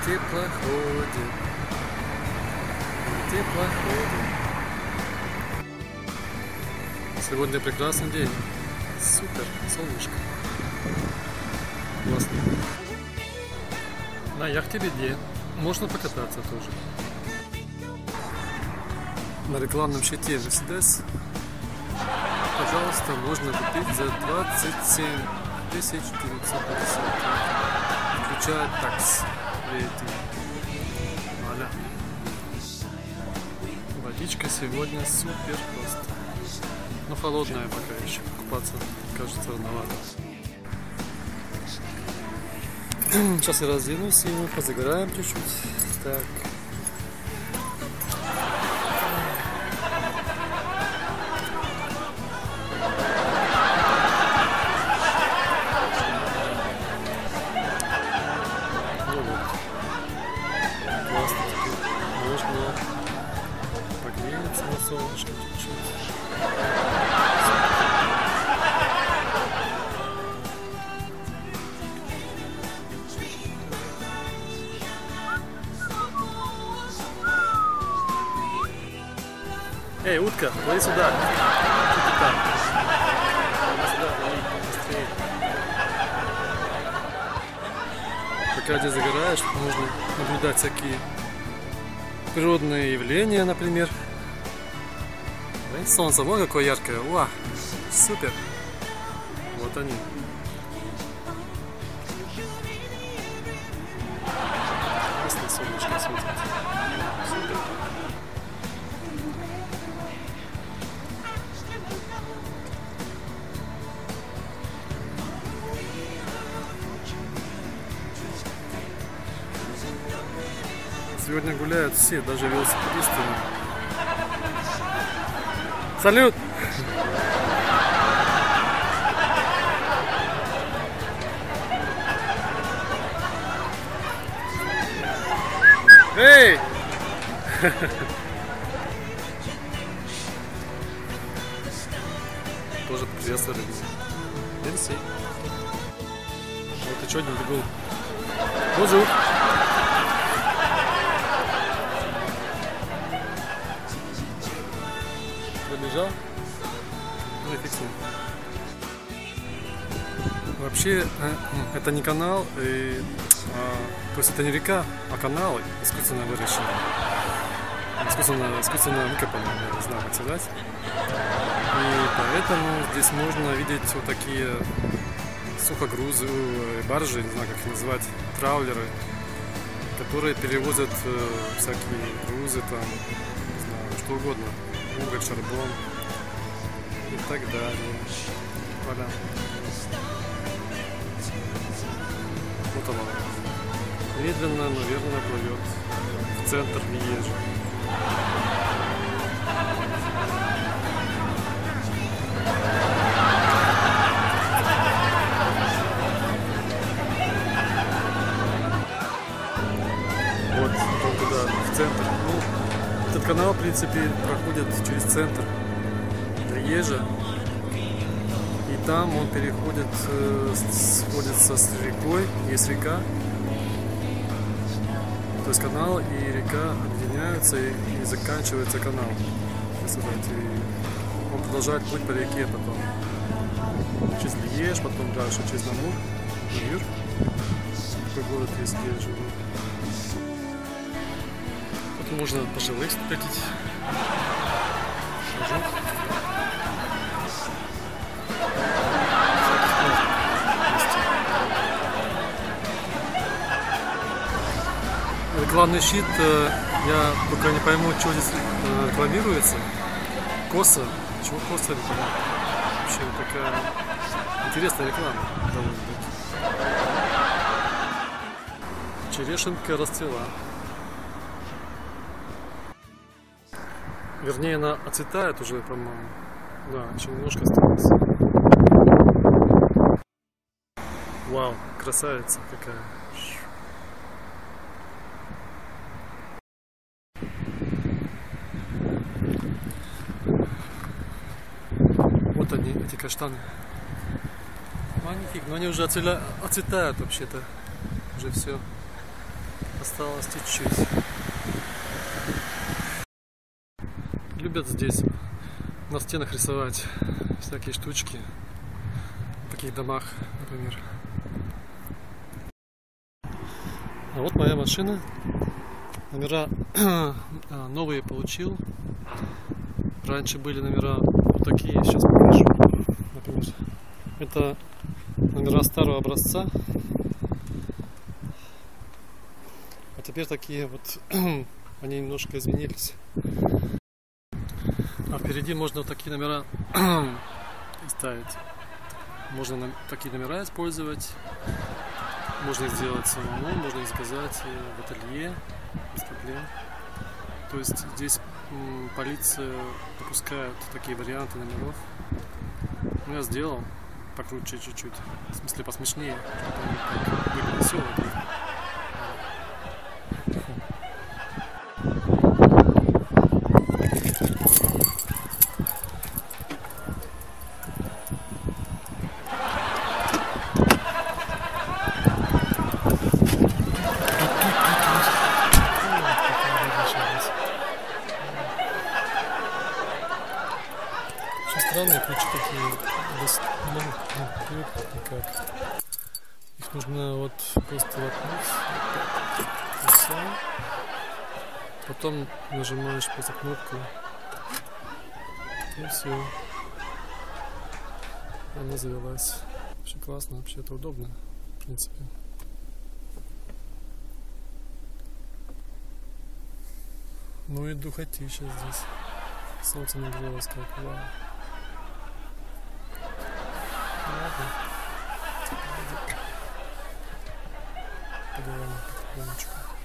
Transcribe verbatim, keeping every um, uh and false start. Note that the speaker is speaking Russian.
теплоходе, на теплоходе. Сегодня прекрасный день. Супер, солнышко. Классно. На яхте Беде можно покататься тоже. На рекламном щите Mercedes, пожалуйста, можно купить за двадцать семь тысяч девятьсот пятьдесят, включая такс. Вуаля. Водичка сегодня супер просто. Но холодная пока еще. Купаться, кажется, рановато. Сейчас я разденусь и мы позагораем чуть-чуть. Так. Ну вот. Классно теперь. Можно погреться на солнышке чуть-чуть. Эй, утка, плыви сюда. Что ты там? Сюда, плыви, быстрее. Пока здесь загораешь, можно наблюдать всякие природные явления, например. Солнце, вот какое яркое. Уа, супер. Вот они. Классно солнышко светит. Супер. Сегодня гуляют все, даже велосипедисты. Салют! Эй! Тоже приветствовали. Мерси. Вот и что, не бегу. Бонжур. Пробежал? Ну и фиг с ним. Вообще, это не канал, и, а, то есть это не река, а канал искусственно выращенный. Искусственно, искусственно выкопанный, не знаю, как сказать. И поэтому здесь можно видеть вот такие сухогрузы, баржи, не знаю, как их назвать, траулеры, которые перевозят э, всякие грузы, там, не знаю, что угодно. Уголь, шарбон и так далее. Вуаля. Вот она. Медленно, но верно плывет в центр Льежа. Вот, туда, в центр. Ну, этот канал, в принципе, проходит через центр Льежа, и там он переходит, сходится с рекой, есть река, то есть канал и река объединяются, и, и заканчивается канал, и он продолжает путь по реке потом, через Льеж, потом дальше через Намур, Намур, такой город есть, где я живу. Можно пожилых встретить. Рекламный щит, я пока не пойму, что здесь рекламируется. Коса. Чего коса реклама? Вообще такая интересная реклама довольно таки. Черешенка расцвела. Вернее, она отцветает уже, по-моему. Да, еще немножко осталось. Вау, красавица какая. Вот они, эти каштаны. Маленькие, но они уже отцвела, отцветают вообще-то. Уже все. Осталось чуть-чуть. Любят здесь на стенах рисовать всякие штучки. В таких домах, например. А вот моя машина. Номера новые получил. Раньше были номера вот такие, сейчас покажу. Например, это номера старого образца. А теперь такие вот, они немножко изменились. А впереди можно вот такие номера ставить. Можно такие номера использовать. Можно их сделать самому, можно их заказать в ателье без проблем. То есть здесь м, полиция допускает такие варианты номеров. Ну, я сделал покруче чуть-чуть, в смысле посмешнее, чтобы они так были веселые. Странные ключи такие, без, ну, ну, никак. Их нужно вот просто воткнуть, и все. Потом нажимаешь просто кнопку, и все. Она завелась. Вообще классно, вообще это удобно, в принципе. Ну и духотища здесь. Солнце нагрелось как вау. Ладно. Подаваем потихонечку.